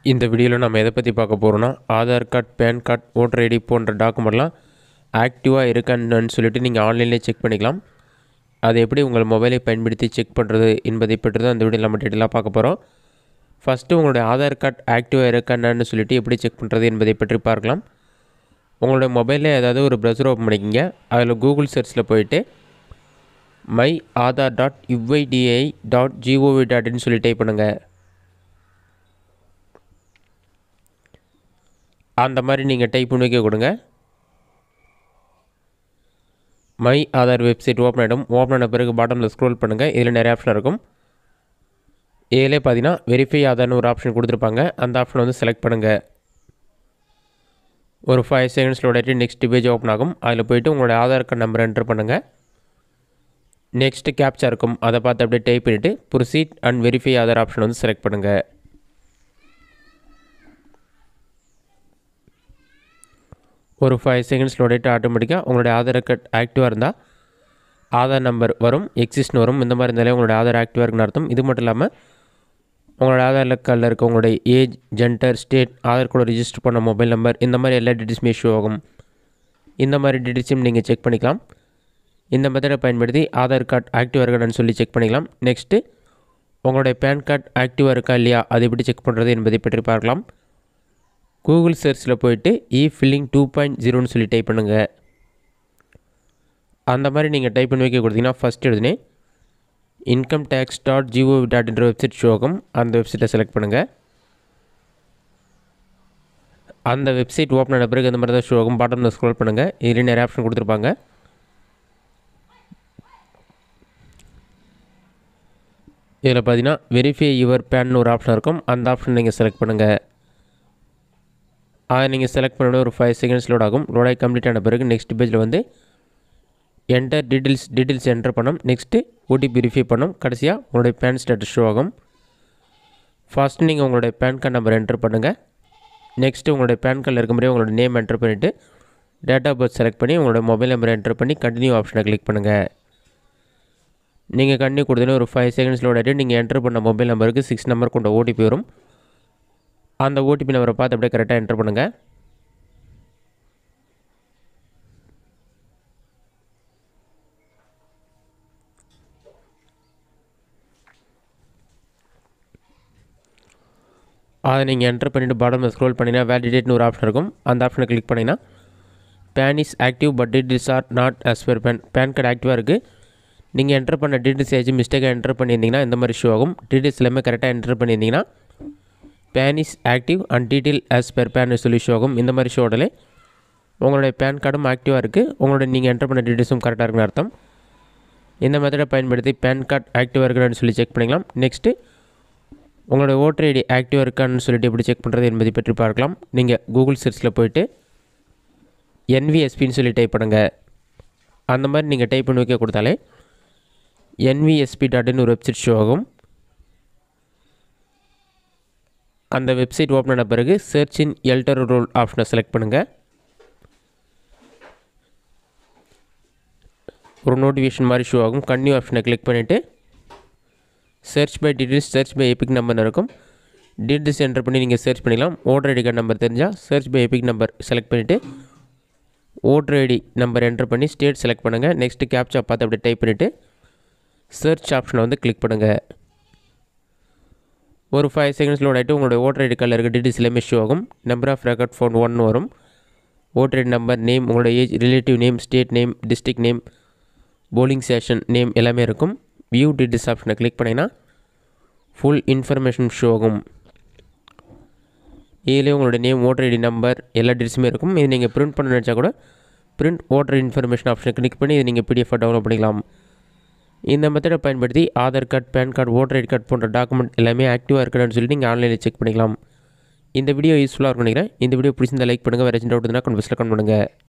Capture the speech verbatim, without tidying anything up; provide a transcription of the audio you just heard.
இந்த வீடியோவில் நம்ம எதை பற்றி பார்க்க போகிறோம்னா Aadhaar card, PAN card, voter ID போன்ற டாக்குமெண்ட்லாம் ஆக்டிவாக இருக்கான்னு சொல்லிட்டு நீங்கள் ஆன்லைன்லேயே செக் பண்ணிக்கலாம். அதை எப்படி உங்கள் மொபைலை பயன்படுத்தி செக் பண்ணுறது என்பதை பற்றி தான் இந்த வீடியோவில் நம்ம டீட்டெயிலாக பார்க்க போகிறோம். ஃபஸ்ட்டு உங்களுடைய ஆதார் கார்டு ஆக்டிவாக இருக்கான்னு சொல்லிட்டு எப்படி செக் பண்ணுறது என்பதை பற்றி பார்க்கலாம். உங்களுடைய மொபைலில் ஏதாவது ஒரு ப்ரௌசர் ஓப்பன் பண்ணிக்கிங்க. அதில் கூகுள் சர்ச்சில் போயிட்டு my Aadhaar dot UIDAI dot gov dot in சொல்லி டைப் பண்ணுங்கள். அந்த மாதிரி நீங்கள் டைப் பண்ணி வைக்க கொடுங்க. மை ஆதார் வெப்சைட் ஓப்பன் ஆகிடும். ஓப்பன் ஆன பிறகு பாட்டமில் ஸ்க்ரோல் பண்ணுங்கள். இதில் நிறைய ஆப்ஷன் இருக்கும். இதிலே பார்த்தீங்கன்னா வெரிஃபை ஆதார்னு ஒரு ஆப்ஷன் கொடுத்துருப்பாங்க. அந்த ஆப்ஷன் வந்து செலக்ட் பண்ணுங்கள். ஒரு ஃபைவ் செகண்ட்ஸில் ஓடிட்டு நெக்ஸ்ட் பேஜ் ஓப்பன் ஆகும். அதில் போய்ட்டு உங்களோட ஆதார் கார்டு நம்பர் என்ட்ரு பண்ணுங்கள். நெக்ஸ்ட்டு கேப்ச்சா இருக்கும். அதை பார்த்து அப்படியே டைப் பண்ணிவிட்டு proceed and verify Aadhaar option வந்து செலக்ட் பண்ணுங்கள். ஒரு ஃபைவ் செகண்ட்ஸில் ஓடிட்டு ஆட்டோமேட்டிக்காக உங்களுடைய ஆதார் கார்டு ஆக்டிவாக இருந்தால் ஆதார் நம்பர் வரும், எக்ஸிஸ்ட்னு வரும். இந்த மாதிரி இருந்தாலே உங்களுடைய ஆதார் ஆக்டிவாக இருக்குன்னு அர்த்தம். இது மட்டும் இல்லாமல் உங்களோட ஆதார் கார்டில் இருக்க உங்களுடைய ஏஜ், ஜெண்டர், ஸ்டேட், ஆதார் கூட ரிஜிஸ்டர் பண்ண மொபைல் நம்பர், இந்த மாதிரி எல்லா டீட்டெயில்ஸுமே இஷ்யூ ஆகும். இந்த மாதிரி டீட்டெயில்ஸும் நீங்கள் செக் பண்ணிக்கலாம். இந்த மெத்தடை பயன்படுத்தி ஆதார் கார்டு ஆக்டிவாக இருக்கான்னு சொல்லி செக் பண்ணிக்கலாம். நெக்ஸ்ட்டு உங்களுடைய பேன் கார்டு ஆக்டிவாக இருக்கா இல்லையா அதை எப்படி செக் பண்ணுறது என்பதை பற்றி பார்க்கலாம். கூகுள் சர்ச்சில் போய்ட்டு இ ஃபில்லிங் டூ பாயிண்ட் ஜீரோன்னு சொல்லி டைப் பண்ணுங்கள். அந்த மாதிரி நீங்கள் டைப் பண்ணி வைக்க கொடுத்தீங்கன்னா ஃபஸ்ட் எடுத்துனே income tax dot gov dot என்ற வெப்சைட் ஷோ ஆகும். அந்த வெப்சைட்டை செலக்ட் பண்ணுங்கள். அந்த வெப்சைட் ஓப்பன் ஆன பிறகு அந்த மாதிரி தான் ஷோ ஆகும். பாட்டமில் ஸ்க்ரோல் பண்ணுங்கள். இதில் நிறைய ஆப்ஷன் கொடுத்துருப்பாங்க. இதில் பார்த்தீங்கன்னா வெரிஃபை யுவர் பேன்னு ஒரு ஆப்ஷன் இருக்கும். அந்த ஆப்ஷன் நீங்கள் செலக்ட் பண்ணுங்கள். அதை நீங்கள் செலக்ட் பண்ண ஒரு ஃபைவ் செகண்ட்ஸ் லோட் ஆகும். லோடாகி கம்ப்ளீட் ஆன பிறகு நெக்ஸ்ட் பேஜில் வந்து என்டர் டீட்டெயில்ஸ் டீட்டெயில்ஸ் என்டர் பண்ணோம். நெக்ஸ்ட்டு ஓடிபி வெரிஃபை பண்ணோம். கடைசியாக உங்களுடைய பேன் ஸ்டேட்டஸ் ஷோ ஆகும். ஃபஸ்ட்டு நீங்கள் உங்களுடைய பேன் கார்டு நம்பர் என்டர் பண்ணுங்கள். நெக்ஸ்ட்டு உங்களுடைய பேன் கார்டில் இருக்க மாதிரியே உங்களோட நேம் என்டர் பண்ணிவிட்டு டேட் ஆஃப் பர்த் செலக்ட் பண்ணி உங்களோட மொபைல் நம்பரை என்டர் பண்ணி கண்டினியூ ஆப்ஷனை கிளிக் பண்ணுங்கள். நீங்கள் கண்டினியூ கொடுத்தோன்னே ஒரு ஃபைவ் செகண்ட்ஸ் லோட் ஆகிட்டு நீங்கள் என்டர் பண்ண மொபைல் நம்பருக்கு சிக்ஸ் நம்பர் கொண்ட ஓடிபி வரும். அந்த ஓடிபி நம்பரை பார்த்து அப்படியே கரெக்டாக என்டர் பண்ணுங்கள். அதை நீங்கள் என்டர் பண்ணிவிட்டு பாட்டமில் ஸ்க்ரோல் பண்ணிங்கன்னா வேலிடேட்னு ஒரு ஆப்ஷன் இருக்கும். அந்த ஆப்ஷனை கிளிக் பண்ணிங்கன்னா PAN is active but details are not as per PAN. PAN card ஆக்டிவாக இருக்குது. நீங்கள் என்டர் பண்ண டீட்டெயில்ஸ் ஏதாச்சும் மிஸ்டேக்காக என்டர் பண்ணியிருந்தீங்கன்னா இந்த மாதிரி ஷோ ஆகும். டீட்டெயில்ஸ் எல்லாமே கரெக்டாக என்டர் பண்ணியிருந்தீங்கன்னா PAN is active and detail as per PAN சொல்லி ஷோ ஆகும். இந்த மாதிரி ஷோ ஆடலே உங்களுடைய பேன் கார்டும் ஆக்டிவாக இருக்குது, உங்களுடைய நீங்கள் என்டர் பண்ண டீட்டெயில்ஸும் கரெக்டாக இருக்குன்னு அர்த்தம். இந்த மெத்தடை பயன்படுத்தி பேன் கார்டு ஆக்டிவாக இருக்கான்னு சொல்லி செக் பண்ணிக்கலாம். நெக்ஸ்ட்டு உங்களுடைய ஓட்டர் ஐடி ஆக்டிவாக இருக்கான்னு சொல்லிட்டு எப்படி செக் பண்ணுறது என்பதை பற்றி பார்க்கலாம். நீங்கள் கூகுள் சர்ச்சில் போய்ட்டு என்விஎஸ்பின்னு சொல்லி டைப் பண்ணுங்கள். அந்த மாதிரி நீங்கள் டைப் பண்ணி வைக்க கொடுத்தாலே என்விஎஸ்பி டாட் இன் ஒரு வெப்சைட் ஷோ ஆகும். அந்த வெப்சைட் ஓப்பன் ஆன பிறகு சர்ச் இன் எல்டர் ரோல் ஆப்ஷனை செலக்ட் பண்ணுங்கள். ஒரு நோட்டிஃபிகேஷன் மாதிரி ஷோ ஆகும். கன்டினியூ ஆப்ஷனை கிளிக் பண்ணிவிட்டு search by details, search by EPIC number இருக்கும். டீட்டெயில்ஸ் என்டர் பண்ணி நீங்கள் சர்ச் பண்ணிக்கலாம். ஓட்டர் ஐடி கார்டு நம்பர் தெரிஞ்சால் search by EPIC number select பண்ணிவிட்டு ஓட்டர் ஐடி நம்பர் என்டர் பண்ணி ஸ்டேட் செலக்ட் பண்ணுங்கள். நெக்ஸ்ட்டு கேப்ச்சா பார்த்து அப்படியே டைப் பண்ணிவிட்டு சர்ச் ஆப்ஷனை வந்து கிளிக் பண்ணுங்கள். ஒரு ஃபைவ் செகண்ட்ஸ் லோட் ஆகிட்டு உங்களுடைய ஓட்டர் ஐடி கார்டில் இருக்க டீட்டெயில்ஸ் எல்லாமே ஷோ ஆகும். Number of record found one வரும். ஓட்டர் ஐடி நம்பர், நேம், உங்களோட age, relative name, state name, district name, polling station name எல்லாமே இருக்கும். வியூ டீட்டெயில்ஸ் ஆப்ஷனை கிளிக் பண்ணிங்கன்னா ஃபுல் இன்ஃபர்மேஷன் ஷோ ஆகும். இதிலே உங்களோட நேம், ஓட்டர் ஐடி நம்பர் எல்லா டீட்டெயில்ஸுமே இருக்கும். இது நீங்கள் பிரிண்ட் பண்ண நினச்சா கூட பிரிண்ட் ஓட்டர் இன்ஃபர்மேஷன் ஆப்ஷனை கிளிக் பண்ணி இது நீங்கள் பிடிஎஃபாக டவுன்லோட் பண்ணிக்கலாம். இந்த மெத்தடை பயன்படுத்தி Aadhaar card, PAN card, voter ID card போன்ற டாக்குமெண்ட் எல்லாமே ஆக்டிவாக இருக்கணும்னு சொல்லி நீங்கள் ஆன்லைனில் செக் பண்ணிக்கலாம். இந்த வீடியோ யூஸ்ஃபுல்லாக இருக்கும் நினைக்கிறேன். இந்த வீடியோ பிடிச்சிருந்தால் லைக் பண்ணுங்கள். வேறு ஏதாச்சும் டவுட் இருந்தால் கமெண்ட் பாக்ஸில் கமெண்ட் பண்ணுங்கள்.